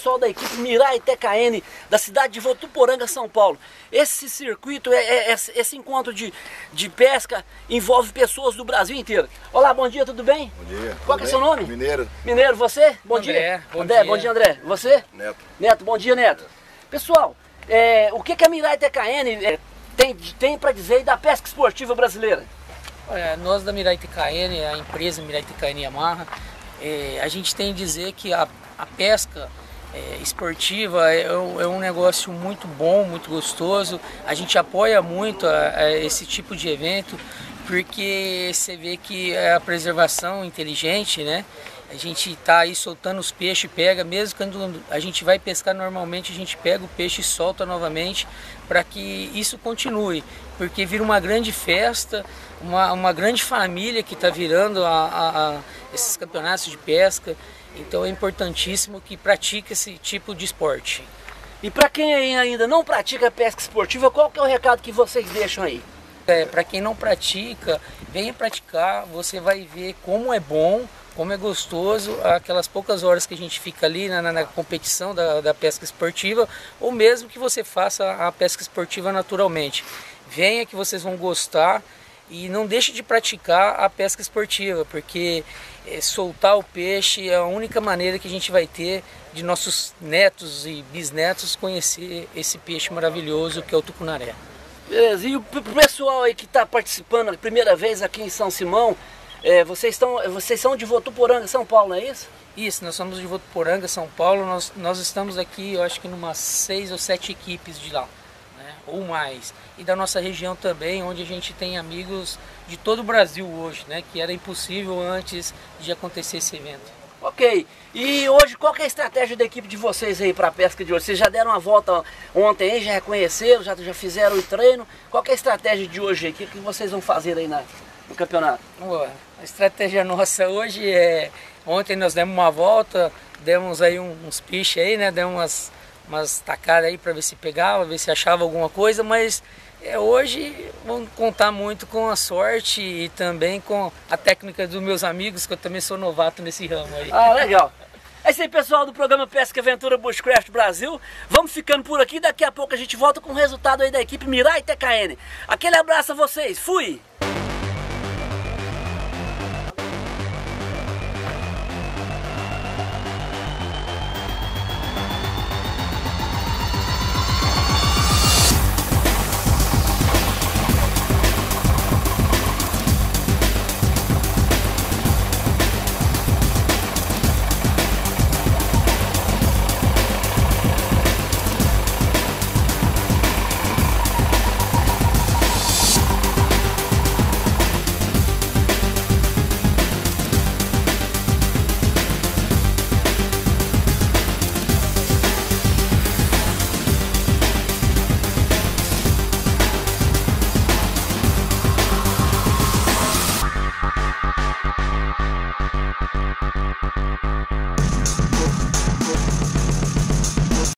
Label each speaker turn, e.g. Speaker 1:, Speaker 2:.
Speaker 1: pessoal da equipe Mirai TKN da cidade de Votuporanga, São Paulo. Esse circuito, esse encontro de pesca envolve pessoas do Brasil inteiro. Olá, bom dia, tudo bem?
Speaker 2: Bom dia.
Speaker 1: Qual que é o seu nome?
Speaker 2: Mineiro.
Speaker 1: Mineiro, você? Bom
Speaker 3: André,
Speaker 1: dia.
Speaker 3: bom
Speaker 1: André,
Speaker 3: dia.
Speaker 1: bom dia, André. Você?
Speaker 2: Neto.
Speaker 1: Neto, bom dia, Neto. Pessoal, o que a Mirai TKN tem para dizer da pesca esportiva brasileira?
Speaker 3: Olha, nós da Mirai TKN, a empresa Mirai TKN Yamaha, a gente tem a dizer que a pesca esportiva é um negócio muito bom, muito gostoso. A gente apoia muito esse tipo de evento, porque você vê que é a preservação inteligente, né? A gente está aí soltando os peixes, pega, mesmo quando a gente vai pescar normalmente, a gente pega o peixe e solta novamente para que isso continue, porque vira uma grande festa, uma grande família que está virando esses campeonatos de pesca. Então é importantíssimo que pratique esse tipo de esporte.
Speaker 1: E para quem ainda não pratica pesca esportiva, qual que é o recado que vocês deixam aí?
Speaker 3: Para quem não pratica, venha praticar, você vai ver como é bom, como é gostoso, aquelas poucas horas que a gente fica ali na competição da pesca esportiva, ou mesmo que você faça a pesca esportiva naturalmente. Venha que vocês vão gostar e não deixe de praticar a pesca esportiva, porque soltar o peixe é a única maneira que a gente vai ter de nossos netos e bisnetos conhecer esse peixe maravilhoso que é o tucunaré.
Speaker 1: Beleza, e o pessoal aí que está participando a primeira vez aqui em São Simão, vocês são de Votuporanga, São Paulo, não é isso?
Speaker 3: Isso, nós somos de Votuporanga, São Paulo. Nós estamos aqui, eu acho que umas 6 ou 7 equipes de lá, né? Ou mais. E da nossa região também, onde a gente tem amigos de todo o Brasil hoje, né? Que era impossível antes de acontecer esse evento.
Speaker 1: Ok, e hoje qual que é a estratégia da equipe de vocês aí para a pesca de hoje? Vocês já deram uma volta ontem aí, já reconheceram, já fizeram o treino. Qual que é a estratégia de hoje aí? O que vocês vão fazer aí no campeonato?
Speaker 3: A estratégia nossa hoje ontem nós demos uma volta, demos aí uns piches aí, né? Demos umas tacadas aí para ver se pegava, ver se achava alguma coisa, mas hoje vamos contar muito com a sorte e também com a técnica dos meus amigos, que eu também sou novato nesse ramo aí.
Speaker 1: Ah, legal. É isso aí, pessoal do programa Pesca Aventura Bushcraft Brasil. Vamos ficando por aqui, daqui a pouco a gente volta com o resultado aí da equipe Mirai TKN. Aquele abraço a vocês, fui!